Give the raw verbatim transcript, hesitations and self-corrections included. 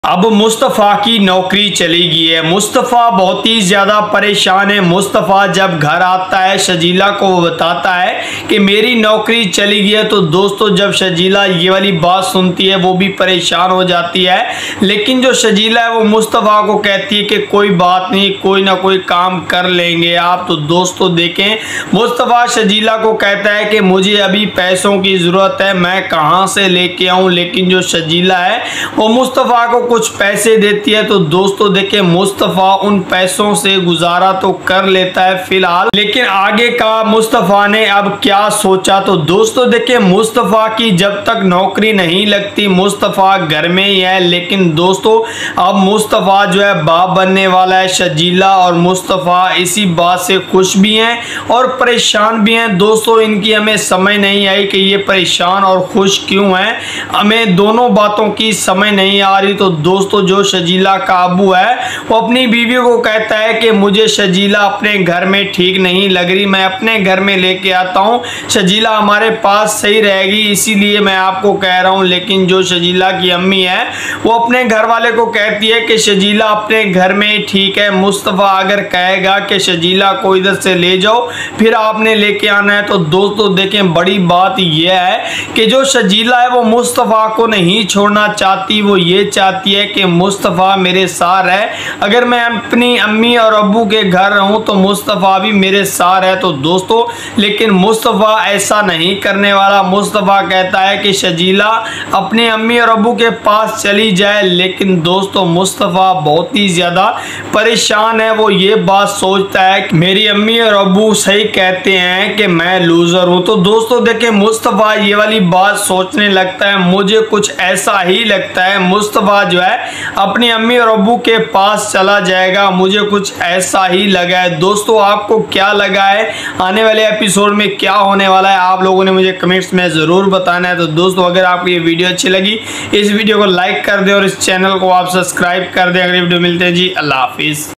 अब मुस्तफ़ा की नौकरी चली गई है। मुस्तफ़ा बहुत ही ज़्यादा परेशान है। मुस्तफ़ा जब घर आता है शजीला को वो बताता है कि मेरी नौकरी चली गई है, तो दोस्तों जब शजीला ये वाली बात सुनती है वो भी परेशान हो जाती है। लेकिन जो शजीला है वो मुस्तफ़ा को कहती है कि कोई बात नहीं, कोई ना कोई काम कर लेंगे आप। तो दोस्तों देखें, मुस्तफ़ा शजीला को कहता है कि मुझे अभी पैसों की ज़रूरत है, मैं कहाँ से लेके आऊँ। लेकिन जो शजीला है वो मुस्तफ़ा को कुछ पैसे देती है। तो दोस्तों देखिए, मुस्तफ़ा उन पैसों से गुजारा तो कर लेता है फिलहाल, लेकिन आगे का मुस्तफ़ा ने अब क्या सोचा। तो दोस्तों देखिए, मुस्तफ़ा की जब तक नौकरी नहीं लगती मुस्तफ़ा घर में ही है। लेकिन दोस्तों अब मुस्तफ़ा जो है बाप बनने वाला है। शजीला और मुस्तफ़ा इसी बात से खुश भी हैं और परेशान भी हैं। दोस्तों इनकी हमें समझ नहीं आई कि ये परेशान और खुश क्यों हैं, हमें दोनों बातों की समझ नहीं आ रही। तो दोस्तों जो शजीला का अबू है वो अपनी बीवी को कहता है कि मुझे शजीला अपने घर में ठीक नहीं लग रही, मैं अपने घर में लेके आता हूँ, शजीला हमारे पास सही रहेगी, इसीलिए मैं आपको कह रहा हूँ। लेकिन जो शजीला की अम्मी है वो अपने घर वाले को कहती है कि शजीला अपने घर में ठीक है, मुस्तफ़ा अगर कहेगा कि शजीला को इधर से ले जाओ फिर आपने लेके आना है। तो दोस्तों देखें, बड़ी बात यह है कि जो शजीला है वो मुस्तफ़ा को नहीं छोड़ना चाहती, वो ये चाहती है कि मुस्तफ़ा मेरे साथ है। अगर मैं अपनी अम्मी और अब्बू के घर रहूं तो मुस्तफ़ा भी मेरे साथ है। तो दोस्तों लेकिन मुस्तफ़ा ऐसा नहीं करने वाला। मुस्तफ़ा कहता है कि शजीला अपनी अम्मी और अब्बू के पास चली जाए। लेकिन दोस्तों मुस्तफ़ा बहुत ही ज़्यादा परेशान है। वो ये बात सोचता है कि मेरी अम्मी और अब्बू सही कहते हैं कि मैं लूज़र हूँ। तो दोस्तों देखिए, मुस्तफ़ा ये वाली बात सोचने लगता है। मुझे कुछ ऐसा ही लगता है मुस्तफ़ा जो है अपनी अम्मी और अब्बू के पास चला जाएगा, मुझे कुछ ऐसा ही लगा है। दोस्तों आपको क्या लगा है, आने वाले एपिसोड में क्या होने वाला है, आप लोगों ने मुझे कमेंट्स में ज़रूर बताना है। तो दोस्तों अगर आपको ये वीडियो अच्छी लगी इस वीडियो को लाइक कर दें और इस चैनल को आप सब्सक्राइब कर दें। अगली वीडियो मिलते हैं जी, अल्लाह हाफिज़।